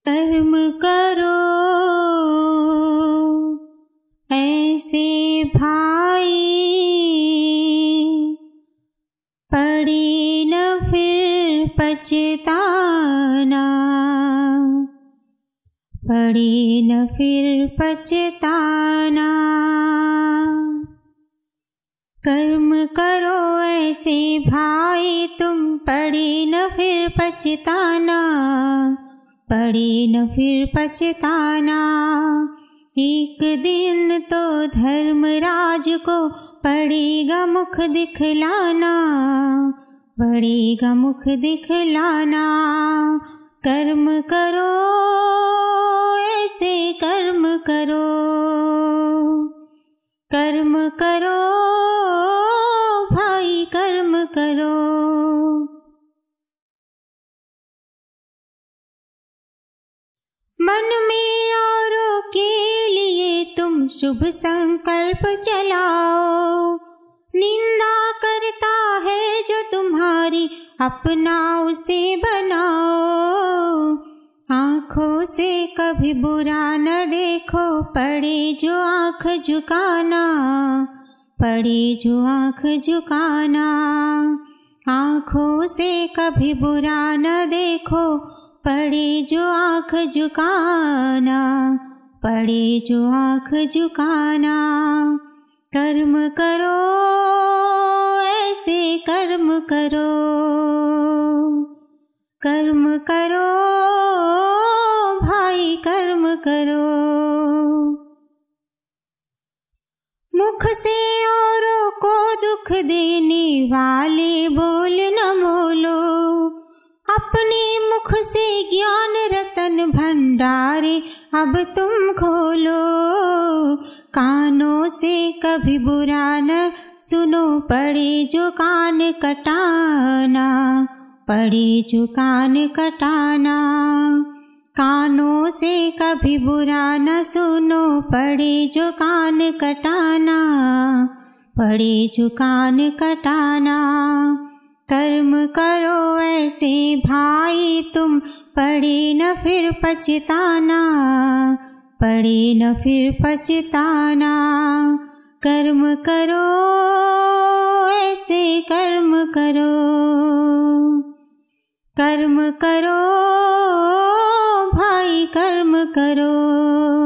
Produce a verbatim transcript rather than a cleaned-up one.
कर्म करो ऐसे भाई, पड़े न फिर पछताना, पड़े न फिर पछताना। कर्म करो ऐसे भाई तुम, पड़े न फिर पछताना, पड़े न फिर पछताना। एक दिन तो धर्मराज को पड़ेगा मुख दिखलाना, पड़ेगा मुख दिखलाना। कर्म करो ऐसे कर्म करो, कर्म करो भाई कर्म करो। मन में औरों के लिए तुम शुभ संकल्प चलाओ, निंदा करता है जो तुम्हारी अपना उसे बनाओ। आँखों से कभी बुरा न देखो, पड़े जो आँख झुकाना, पड़े जो आँख झुकाना। आँखों से कभी बुरा न देखो, पड़े जो आँख झुकाना, पड़े जो आँख झुकाना। कर्म करो ऐसे कर्म करो, कर्म करो भाई कर्म करो। मुख से औरों को दुख देने वाले बोल न बोलो, अपने मुख से ज्ञान रतन भंडारे अब तुम खोलो। कानों से कभी बुरा न सुनो, पड़े जो कान कटाना, पड़े जो कान कटाना। कानों से कभी बुरा न सुनो, पड़े जो कान कटाना, पड़े जो कान कटाना। कर्म करो ऐसे भाई तुम, पड़े न फिर पछताना, पड़े न फिर पछताना। कर्म करो ऐसे कर्म करो, कर्म करो भाई कर्म करो।